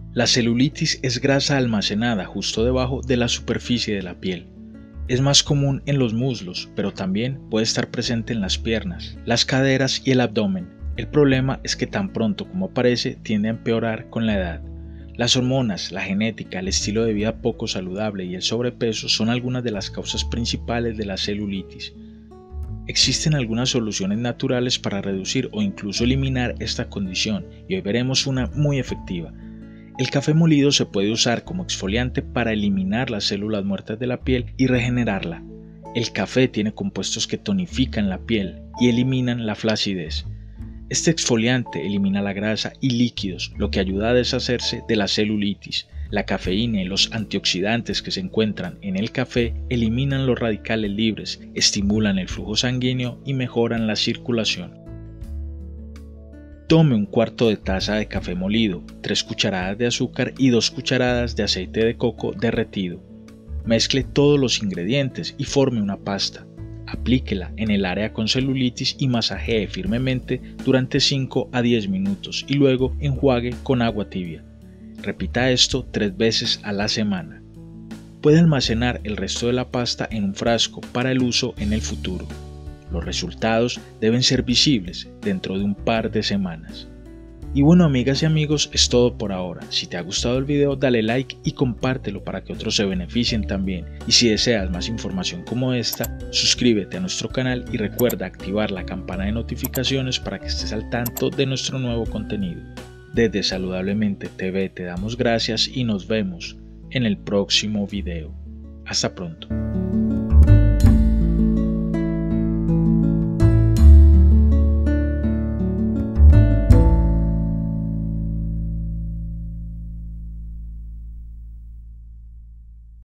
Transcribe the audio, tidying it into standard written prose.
La celulitis es grasa almacenada justo debajo de la superficie de la piel. Es más común en los muslos, pero también puede estar presente en las piernas, las caderas y el abdomen. El problema es que tan pronto como aparece tiende a empeorar con la edad. Las hormonas, la genética, el estilo de vida poco saludable y el sobrepeso son algunas de las causas principales de la celulitis. Existen algunas soluciones naturales para reducir o incluso eliminar esta condición y hoy veremos una muy efectiva. El café molido se puede usar como exfoliante para eliminar las células muertas de la piel y regenerarla. El café tiene compuestos que tonifican la piel y eliminan la flacidez. Este exfoliante elimina la grasa y líquidos, lo que ayuda a deshacerse de la celulitis. La cafeína y los antioxidantes que se encuentran en el café eliminan los radicales libres, estimulan el flujo sanguíneo y mejoran la circulación. Tome un cuarto de taza de café molido, 3 cucharadas de azúcar y 2 cucharadas de aceite de coco derretido. Mezcle todos los ingredientes y forme una pasta. Aplíquela en el área con celulitis y masajee firmemente durante 5 a 10 minutos y luego enjuague con agua tibia. Repita esto 3 veces a la semana. Puede almacenar el resto de la pasta en un frasco para el uso en el futuro. Los resultados deben ser visibles dentro de un par de semanas. Y bueno, amigas y amigos, es todo por ahora. Si te ha gustado el video, dale like y compártelo para que otros se beneficien también. Y si deseas más información como esta, suscríbete a nuestro canal y recuerda activar la campana de notificaciones para que estés al tanto de nuestro nuevo contenido. Desde Saludablemente TV te damos gracias y nos vemos en el próximo video. Hasta pronto.